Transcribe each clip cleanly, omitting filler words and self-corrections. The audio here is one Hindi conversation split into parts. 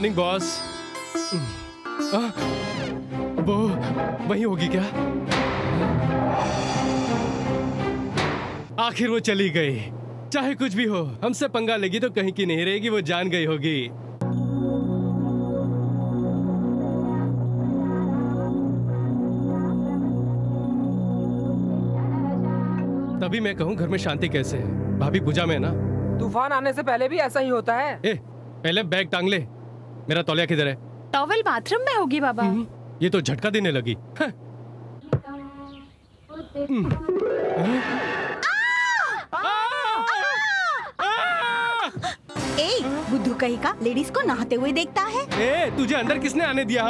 Morning boss. वो वही होगी क्या? आखिर वो चली गई। चाहे कुछ भी हो, हमसे पंगा लेगी तो कहीं की नहीं रहेगी, वो जान गई होगी। तभी मैं कहूँ घर में शांति कैसे है? भाभी पूजा में है ना? तूफान आने से पहले भी ऐसा ही होता है। पहले बैग टांग ले। मेरा तौलिया किधर है? टॉवेल बाथरूम में होगी बाबा। ये तो झटका देने लगी। बुद्धू कहीं का लेडीज को नहाते हुए देखता है। तुझे अंदर किसने आने दिया?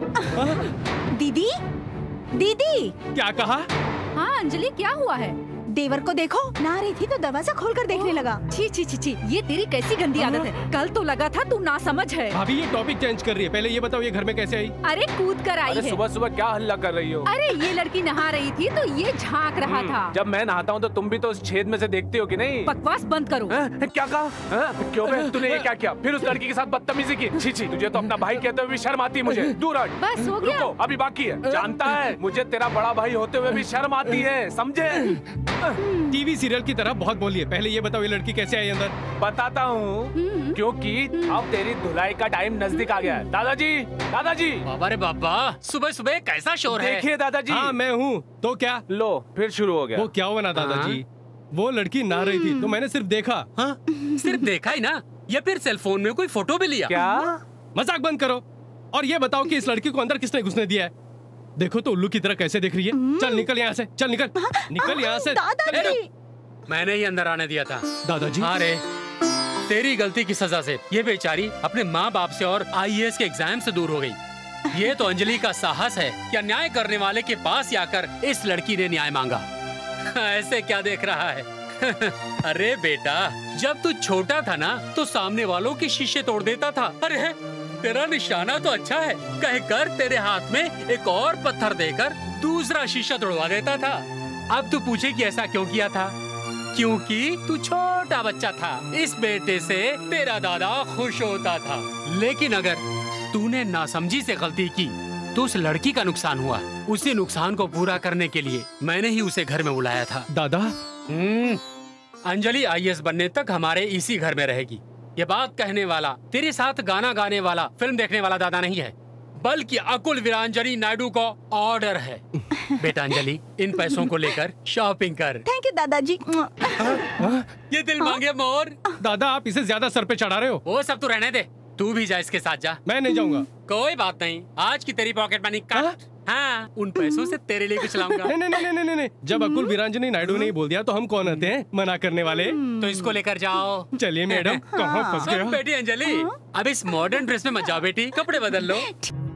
दीदी, दीदी। क्या कहा? हाँ अंजलि, क्या हुआ है? देवर को देखो, नहा रही थी तो दरवाजा खोलकर देखने लगा। छी छी छी छी, ये तेरी कैसी गंदी आदत है। कल तो लगा था तू नासमझ है। भाभी ये टॉपिक चेंज कर रही है। पहले ये बताओ ये घर में कैसे आई? अरे कूद कर आई है। सुबह सुबह क्या हल्ला कर रही हो? अरे ये लड़की नहा रही थी तो ये झांक रहा था। जब मैं नहाता हूँ तो तुम भी तो उस छेद में से देखती हो कि नहीं? बकवास बंद करो। क्या कहा? क्यों बे? तूने ये क्या किया? फिर उस लड़की के साथ बदतमीजी की? छी छी, तुझे तो अपना भाई कहते हुए भी शर्म आती है मुझे। दूर हट। बस हो गया। रुको, अभी बाकी है। जानता है मुझे तेरा बड़ा भाई होते हुए भी शर्म आती है, समझे? टीवी सीरियल की तरह बहुत बोली है। पहले ये बताओ ये लड़की कैसे आई अंदर? बताता हूँ, क्योंकि अब तेरी धुलाई का टाइम नजदीक आ गया है। दादाजी, दादाजी। बाबा रे बाबा, सुबह सुबह कैसा शोर है? देखिए दादाजी। हाँ मैं हूँ। तो क्या? लो फिर शुरू हो गया। वो क्या हुआ ना दादाजी, वो लड़की नहा रही थी तो मैंने सिर्फ देखा। हाँ? सिर्फ देखा ही ना, या फिर सेल फोन में कोई फोटो भी लिया? क्या? मजाक बंद करो और ये बताओ कि इस लड़की को अंदर किसने घुसने दिया है? देखो तो उल्लू की तरह कैसे देख रही है। चल निकल यहाँ से, चल निकल, निकल यहाँ से। मैंने ही अंदर आने दिया था दादाजी। हाँ रे, तेरी गलती की सजा से ये बेचारी अपने माँ बाप से और आईएएस के एग्जाम से दूर हो गई। ये तो अंजलि का साहस है कि अन्याय करने वाले के पास आकर इस लड़की ने न्याय मांगा। ऐसे क्या देख रहा है? अरे बेटा, जब तू छोटा था ना तो सामने वालों के शीशे तोड़ देता था। अरे तेरा निशाना तो अच्छा है, कहकर तेरे हाथ में एक और पत्थर देकर दूसरा शीशा तोड़वा देता था। अब तू पूछे कि ऐसा क्यों किया था? क्योंकि तू छोटा बच्चा था। इस बेटे से तेरा दादा खुश होता था। लेकिन अगर तूने नासमझी से गलती की तो उस लड़की का नुकसान हुआ। उसी नुकसान को पूरा करने के लिए मैंने ही उसे घर में बुलाया था। दादा, अंजलि आईएएस बनने तक हमारे इसी घर में रहेगी। ये बात कहने वाला, तेरे साथ गाना गाने वाला, फिल्म देखने वाला दादा नहीं है, बल्कि अकुल वीरांजलि नायडू का ऑर्डर है। बेटा अंजलि, इन पैसों को लेकर शॉपिंग कर। थैंक यू दादाजी। ये दिल मांगे मोर। दादा आप इसे ज्यादा सर पे चढ़ा रहे हो। वो सब तू रहने दे, तू भी जा इसके साथ जा। मैं नहीं जाऊंगा। कोई बात नहीं, आज की तेरी पॉकेट मनी कट। हाँ, उन पैसों से तेरे लिए कुछ लाऊंगा। नहीं नहीं नहीं नहीं नहीं, जब अकुल वीरांजलि नायडू ने बोल दिया तो हम कौन होते हैं मना करने वाले? तो इसको लेकर जाओ। चलिए मैडम, कहाँ फंस गया? बेटी अंजलि, अब इस मॉडर्न ड्रेस में मत जाओ बेटी, कपड़े बदल लो।